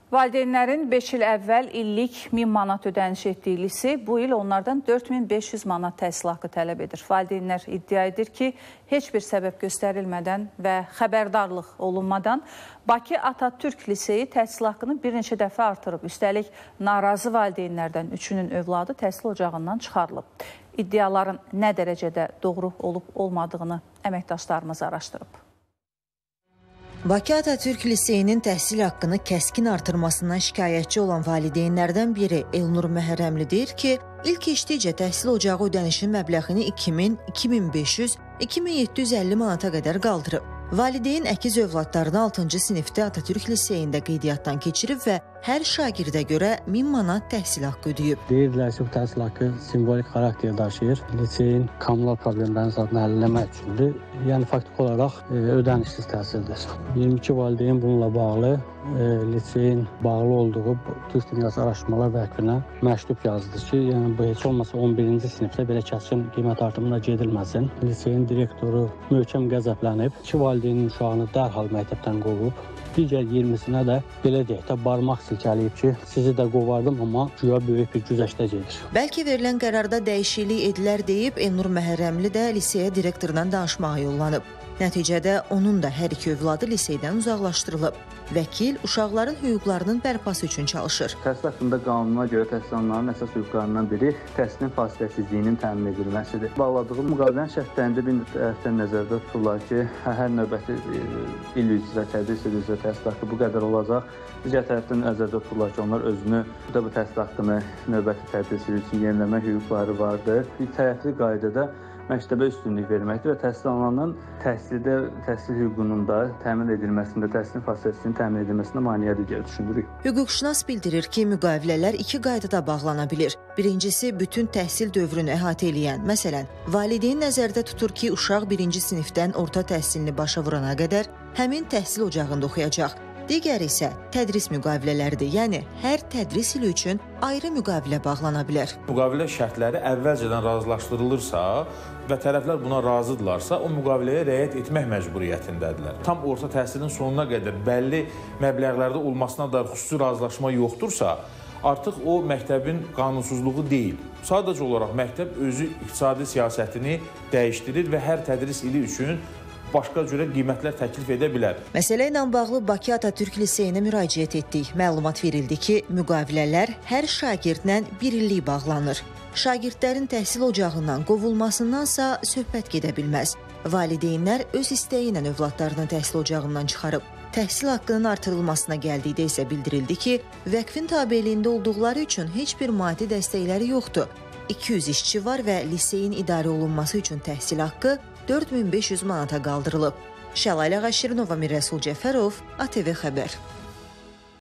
Valideynlərin 5 il əvvəl illik 1000 manat ödəniş etdiyi lisey bu il onlardan 4500 manat təhsil haqqı tələb edir. Valideynlər iddia edir ki, heç bir səbəb göstərilmədən və xəbərdarlıq olunmadan Bakı Atatürk liseyi təhsil haqqını bir neçə dəfə artırıb. Üstəlik, narazı valideynlərdən üçünün övladı təhsil ocağından çıxarılıb. İddiaların nə dərəcədə doğru olub-olmadığını əməkdaşlarımız araşdırıb. Bakı Atatürk liseyinin təhsil haqqını kəskin artırmasından şikayətçi olan valideynlərdən biri Elnur Məhərrəmli deyir ki, ilk işdikcə təhsil ocağı ödənişinin məbləğini 2000, 2500, 2750 manata qədər qaldırıb. Valideyn əkiz övladlarını 6-cı sinifdə Atatürk liseyində qeydiyyatdan keçirib və hər şagirdə görə 1000 manat təhsil haqqı ödəyib. Deyirlər ki, bu təhsil haqqı simvolik xarakter daşıyır. Liseyin kommunal problemlərini zaten həlləmək üçündür. Yəni, faktik olaraq ödənişsiz təhsildir. 22 valideyn bununla bağlı liseyin bağlı olduğu Türk Dünyası Araşdırmalar Vəkfinə məktub yazdı ki, yəni bu heç olmasa 11-ci sinifdə belə kəskin qiymət artımına gedilməsin. Liseyin direktoru möhkəm qəzəblənib, 2 valideynin uşağını dərhal məktəbdən qovub, digər 20-sinə də belə deyək də barmaq silkələyib ki, sizi də qovardım, amma güya böyük bir güzəştə gedir. Bəlkə verilən qərarda dəyişiklik edilər deyib, Elnur Məhərrəmli də liseyə direktordan danışmağa yollanıb. Nəticədə onun da hər iki övladı liseydən uzaqlaşdırılıb. Vəkil uşaqların hüquqlarının bərpası üçün çalışır. Təhsil haqqında qanuna görə təhsil alanların əsas hüquqlarından biri təhsilin fasiləsizliyinin təmin edilməsidir. Bağladığı müqavilənin şərtlərində bir tərəfdən nəzərdə tutulur ki, hər növbəti il üzrə, tədris il üzrə təhsil haqqı bu qədər olacaq. Digər tərəfdən nəzərdə tutulur ki, onlar özünü bu təhsil haqqını növbəti tədris il üçün yeniləmə hüquqları vardır. Bir tərəfli qaydada məktəbə üstünlük verməkdir və təhsil alanın təhsil hüququnun da təmin edilməsində, təhsilin fasiləsinin təmin edilməsində maneədir deyə düşünürük. Hüquqşünas bildirir ki, müqavilələr iki qaydada bağlana bilir. Birincisi, bütün təhsil dövrünü əhatə eləyən, məsələn, valideyn nəzərdə tutur ki, uşaq 1-ci sinifdən orta təhsilini başa vurana qədər həmin təhsil ocağında oxuyacaq. Digəri isə tədris müqavilələrdir, yəni hər tədris ili üçün ayrı müqavilə bağlana bilər. Müqavilə şərtləri əvvəlcədən razılaşdırılırsa və tərəflər buna razıdırlarsa, o müqaviləyə riayət etmək məcburiyyətindədirlər. Tam orta təhsilin sonuna qədər bəlli məbləğlərdə olmasına dair xüsusi razılaşma yoxdursa, artıq o məktəbin qanunsuzluğu deyil. Sadəcə olaraq məktəb özü iqtisadi siyasətini dəyişdirir və hər tədris ili üçün başqa cürə qiymətlər təklif edə bilər. Məsələ ilə bağlı Bakı Atatürk liseyinə müraciət etdik. Məlumat verildi ki, müqavilələr hər şagirdlə bir illik bağlanır. Şagirdlərin təhsil ocağından qovulmasındansa söhbət gedə bilməz. Valideynlər öz istəyi ilə övladlarını təhsil ocağından çıxarıb. Təhsil haqqının artırılmasına gəldikdə isə bildirildi ki, vəqfin tabeliyində olduqları üçün heç bir maddi dəstəkləri yoxdur. 200 işçi var və liseyin idarə olunması üçün təhsil haqqı 4500 manata qaldırılıb. Şəlalə Qaşirinova, Mir Rəsul Cəfərov, ATV Xəbər.